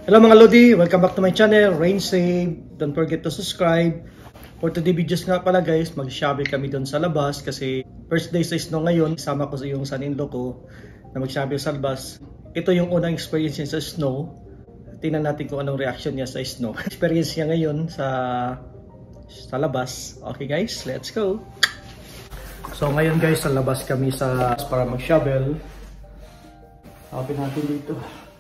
Hello mga Lodi, welcome back to my channel, Rain Save. Don't forget to subscribe. For today videos nga pala guys, mag-shovel kami doon sa labas kasi first day sa snow ngayon. Kasama ko sa yung son-in-law ko na mag-shovel sa labas. Ito yung unang experience niya sa snow. Tingnan natin kung anong reaction niya sa snow. Experience niya ngayon sa labas. Okay guys, let's go. So ngayon guys, sa labas kami para mag-shovel. Open natin dito.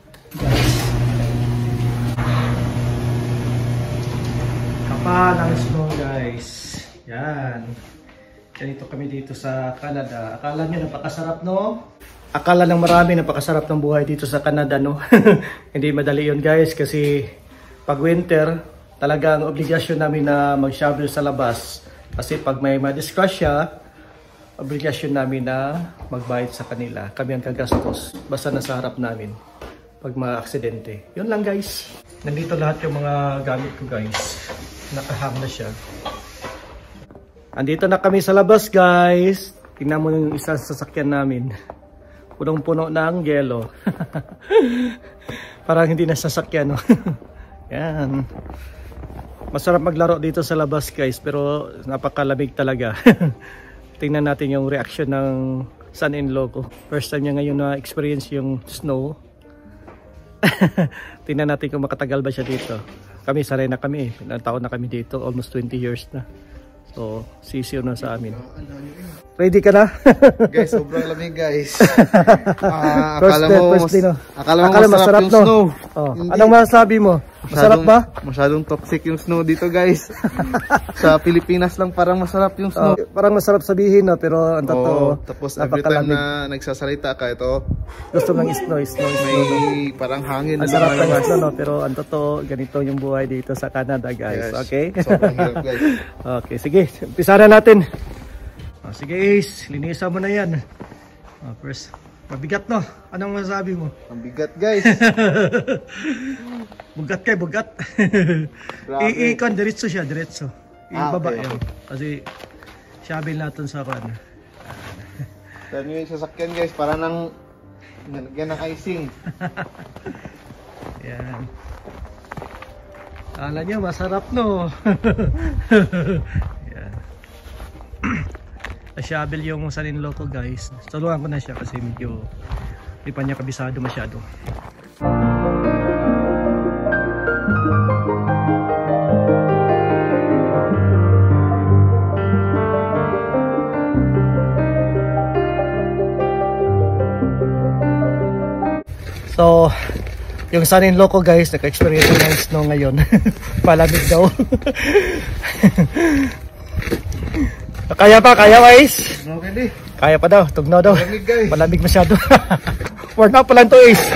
Kapal ang snow guys. Yan. Ganito kami dito sa Canada. Akala nyo napakasarap no? Akala ng marami napakasarap ng buhay dito sa Canada no? Hindi madali yun guys kasi pag winter talagang obligasyon namin na mag-shovel sa labas. Kasi pag may madisgrasya, obligasyon namin na magbayad sa kanila. Kami ang kagastos. Basta nasa harap namin pag mga-aksidente. Yun lang guys. Nandito lahat yung mga gamit ko guys. Nakahang na siya. Andito na kami sa labas guys. Tingnan mo yung isang sasakyan namin. Punong-puno na ang yelo. Parang hindi na sasakyan. No? Yan. Masarap maglaro dito sa labas guys. Pero napakalamig talaga. Tingnan natin yung reaction ng son-in-law ko. First time niya ngayon na experience yung snow. Tingnan natin kung makatagal ba siya dito. Kami sanay na kami. Ilang taon na kami dito. Almost 20 years na. So, sisiyo na sa amin. Ready ka na? Guys, sobrang lamig guys. Akala mo masarap yung snow. Oh. Anong masasabi mo? Masarap ba? Masyadong toxic yung snow dito guys. Sa Pilipinas lang parang masarap yung snow. Parang masarap sabihin no, pero ang totoo. Tapos every time na nagsasalita ka ito. Gusto ng snow. May parang hangin. Masarap ng snow no, pero ang totoo ganito yung buhay dito sa Canada guys. Yes, okay? Sobrang hirap guys. Okay, sige. Umpisa na natin. Sige Ace, linisan mo na yan. First, mabigat no? Anong masasabi mo? Ang bigat guys. Bugat kay bugat. Ikon diretso siya, diretso. Ibaba okay, yun. Kasi shovel natin sa kan. Yan yung sasakyan guys, para nang nalagyan ng icing. Yan. Kala nyo masarap no? Yan. Shovel yung son-in-law ko guys. Tulungan ko na siya kasi medyo hindi pa niya kabisado masyado. So, yung son-in-law ko guys, naka-experience ng snow ngayon. Palamig daw. Kaya pa, Ace? Okay, kaya pa daw, tugnaw daw. Palamig masyado. Warm up pa lang to Ace.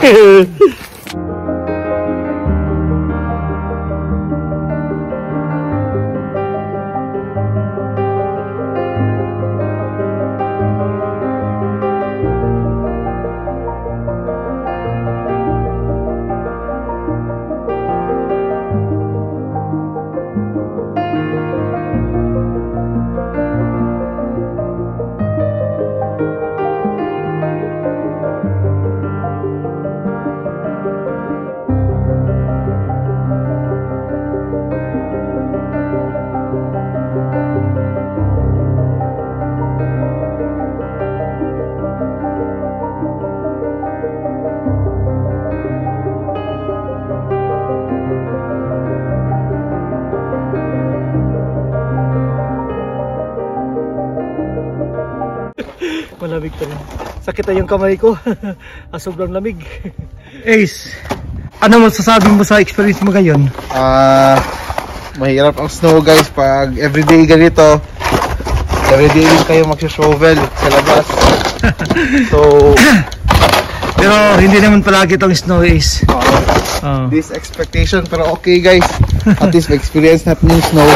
Malamig pa rin. Sakit na yung kamay ko. Sobrang lamig. Ace, ano masasabi mo sa experience mo ngayon? Mahirap ang snow guys pag everyday ganito. Everyday din kayo mag-shovel sa labas. So, pero hindi naman palagi itong snow Ace. This expectation pero okay guys. At least experience natin yung snow.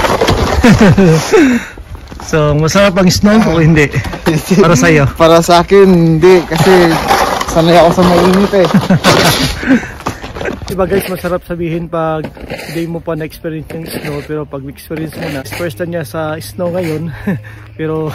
So, masarap ang snow o hindi? Para sa'yo? Para sa akin, hindi. Kasi sanay ako sa mainit eh. Diba guys, masarap sabihin pag hindi mo pa na-experience yung snow. Pero pag experience mo na, first time niya sa snow ngayon. Pero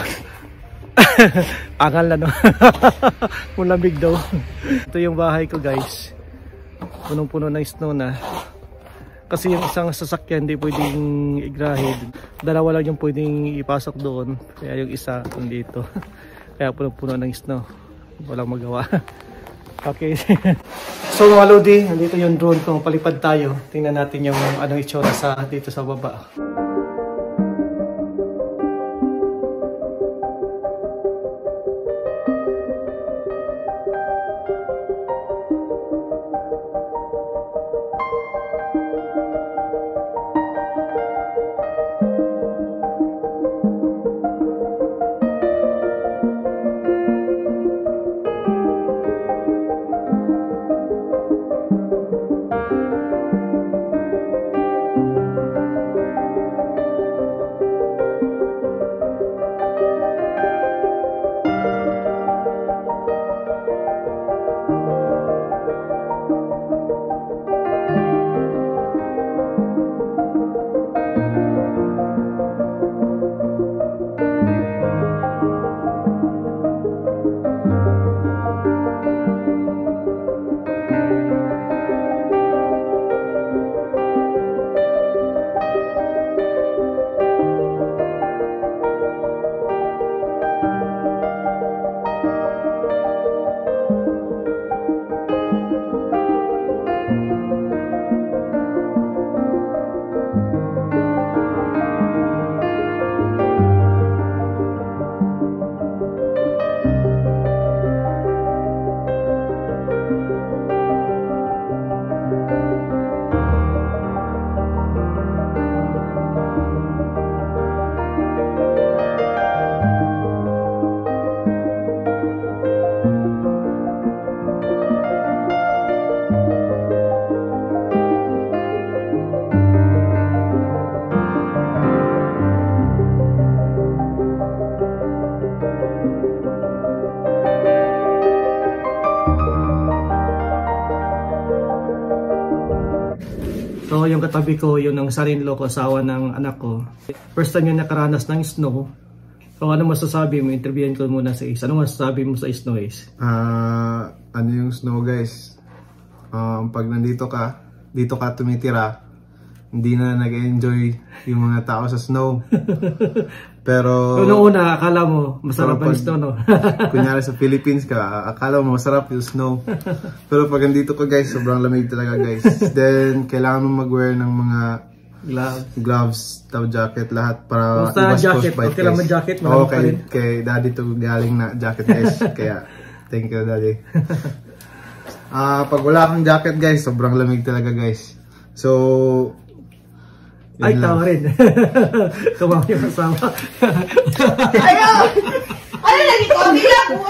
angal na no. Mulamig daw. Ito yung bahay ko guys. punong-puno ng snow na. Kasi yung isang sasakyan hindi pwedeng igrahid. Dalawa lang yung pwedeng ipasok doon. Kaya yung isa dito. Kaya punong-puno ng snow. Walang magawa. Okay. So mga Lodi, nandito yung drone kung palipad tayo. Tingnan natin yung anong itsura dito sa baba. So yung katabi ko, yun ang son-in-law ko, asawa ng anak ko. First time yung nakaranas ng snow. So ano masasabi mo? Interviewin ko muna sa Ace. Ano masasabi mo sa snow, Ace? Ano yung snow guys? Pag nandito ka, dito ka tumitira, hindi na nag-enjoy yung mga tao sa snow. Pero noong una, akala mo masarap ang snow, no? Kunyari sa Philippines ka, akala mo masarap yung snow. Pero pag nandito ka guys, sobrang lamig talaga guys. Then kailangan mo mag-wear ng mga gloves, jacket, lahat para iwas frostbite. Okay lang mo jacket, kay daddy to galing na jacket guys. Kaya thank you daddy. Pag wala kang jacket guys, sobrang lamig talaga guys. So ay, tawa rin. Tumawa yung asawa. Ayaw! Ano lagi ko? Bilang po!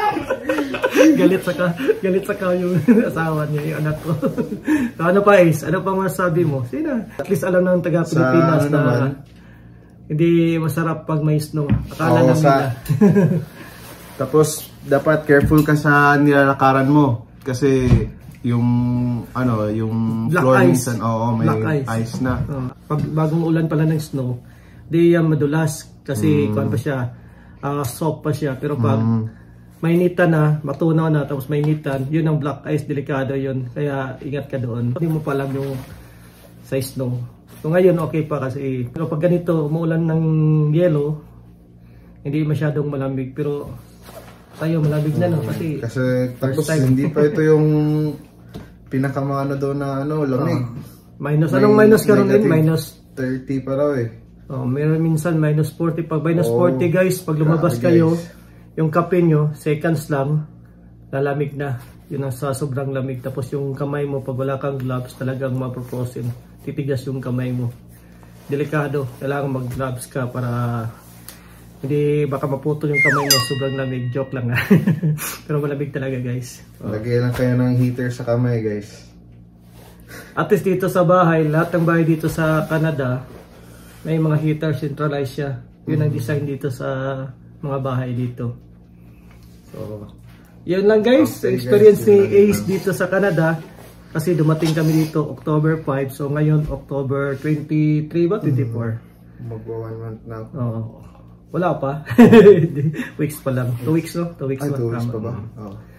Galit sa ka yung asawa niya, yung anak ko. So, ano pa, Ace? Ano pa masasabi mo? Sina? At least alam ng taga-Pilipinas na hindi masarap pag may snow. Akala namin na. Tapos, dapat careful ka sa nilalakaran mo. Kasi yung yung black floor ice. minsan may ice na. Pag bagong ulan pala ng snow, di yan madulas kasi kuan pa siya, soft pa siya, pero pag mainitan na, matunaw na tapos mainitan, yun ang black ice, delikado yun. Kaya ingat ka doon. Hindi mo pa alam yung sa snow. So ngayon okay pa kasi, pero pag ganito umuulan ng yellow, hindi masyadong malamig, pero tayo malamig na no kasi tapos hindi pa ito yung pinakamano daw na lamig. Minus, anong minus karon din? Minus 30 pa raw eh. Meron minsan minus 40. Pag minus 40 guys, pag lumabas kayo, yung kape nyo, seconds lang, lalamig na. Yun ang sa sobrang lamig. Tapos yung kamay mo, pag wala kang gloves, talagang maproprosin. Titigas yung kamay mo. Delikado. Kailangan mag-gloves ka para hindi baka maputol yung kamay mo, sobrang lamig. Joke lang ha. Pero malamig talaga guys. Lagay lang kayo ng heater sa kamay guys. At least dito sa bahay, lahat ng bahay dito sa Canada, may mga heater, centralized siya. Yun ang design dito sa mga bahay dito. So, yun lang guys. Okay, experience guys, ni Ace dito sa Canada. Kasi dumating kami dito October 5. So ngayon October 23 ba? 24? Magwa 1 month na. Wala pa. Weeks pa lang. 2 weeks no? 2 weeks. 2 weeks pa ba?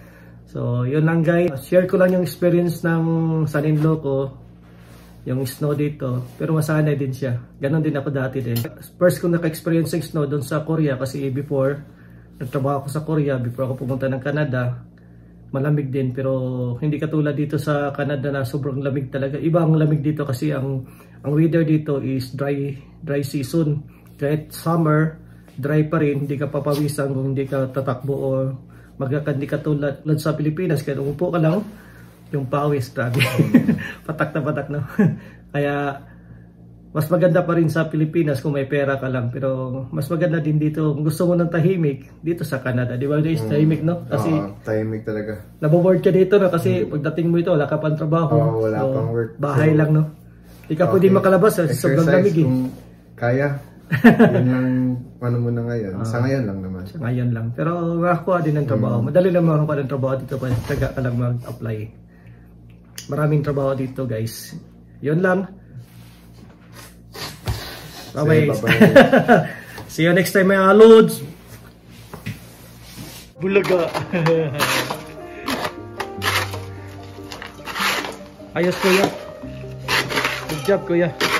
So, yun lang guys. Share ko lang yung experience ng son-in-law ko. Yung snow dito. Pero masanay din siya. Ganon din ako dati din. First ko naka-experience ng snow doon sa Korea. Kasi before, nagtrabaho ako sa Korea. Before ako pumunta ng Canada. Malamig din. Pero hindi katulad dito sa Canada na sobrang lamig talaga. Iba ang lamig dito kasi ang weather dito is dry season. Kahit summer, dry pa rin. Hindi ka papawisan kung hindi ka tatakbo o magkakandi ka tulad sa Pilipinas. Kaya umupo ka lang, yung pawis, grabe. Patak na. Kaya, mas maganda pa rin sa Pilipinas kung may pera ka lang. Pero, mas maganda din dito. Kung gusto mo ng tahimik, dito sa Canada. Di ba guys, tahimik, no? Kasi, tahimik talaga. naboboard ka dito, no? Kasi, pagdating mo ito, wala ka pang trabaho. Wala pang work. Bahay lang, no? Hindi ka pwede makalabas. Sobrang lamig, eh. Kung kaya. Yun lang, ano mo na ngayon. Sa ngayon lang naman. Sa ngayon lang. Pero, makakuha din ng trabaho. Madali lang makakuha ng trabaho dito. Taga ka lang mag-apply. Maraming trabaho dito guys. Yun lang. Bye-bye. See you next time mga loads. Bulaga. Ayos kuya. Good job kuya.